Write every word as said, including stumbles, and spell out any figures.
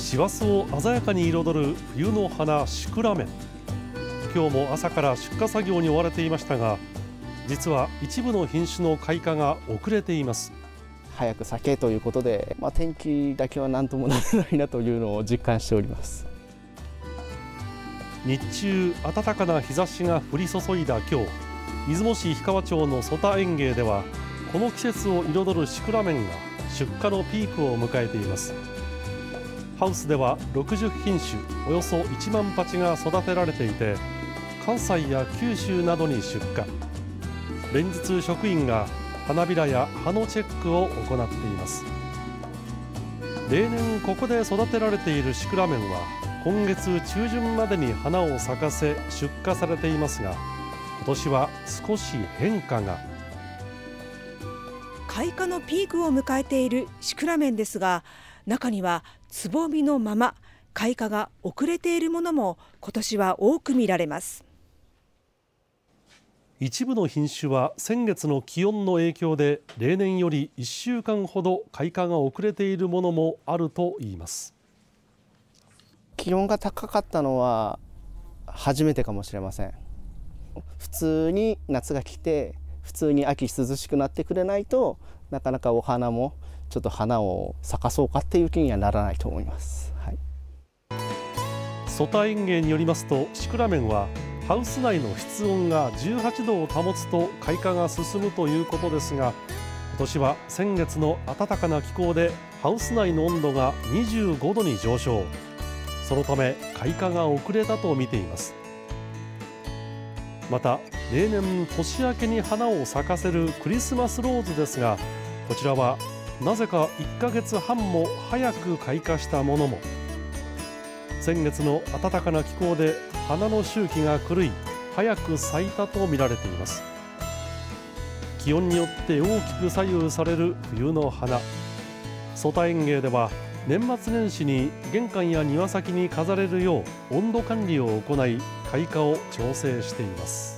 師走を鮮やかに彩る冬の花シクラメン。今日も朝から出荷作業に追われていましたが、実は一部の品種の開花が遅れています。 早く咲けということで、まあ、天気だけは何ともならないなというのを実感しております。 日中暖かな日差しが降り注いだ今日、出雲市氷川町の曽田園芸ではこの季節を彩るシクラメンが出荷のピークを迎えています。ハウスではろくじゅっひんしゅおよそいちまんはちが育てられていて、関西や九州などに出荷。連日職員が花びらや葉のチェックを行っています。例年ここで育てられているシクラメンは今月中旬までに花を咲かせ出荷されていますが、今年は少し変化が。 開花のピークを迎えているシクラメンですが、中にはつぼみのまま開花が遅れているものも今年は多く見られます。 一部の品種は先月の気温の影響で例年よりいっしゅうかんほど開花が遅れているものもあるといいます。 気温が高かったのは初めてかもしれません。普通に夏が来て普通に秋涼しくなってくれないと、なかなかお花もちょっと花を咲かそうかっていう気にはならないと思います。はい、 曽田園芸によりますと、シクラメンはハウス内の室温がじゅうはちどを保つと開花が進むということですが、今年は先月の暖かな気候でハウス内の温度がにじゅうごどに上昇。そのため開花が遅れたと見ています。また例年年明けに花を咲かせるクリスマスローズですが、こちらはなぜかいっかげつはんも早く開花したものも。先月の暖かな気候で花の周期が狂い早く咲いたと見られています。気温によって大きく左右される冬の花。曽田園芸では年末年始に玄関や庭先に飾れるよう温度管理を行い開花を調整しています。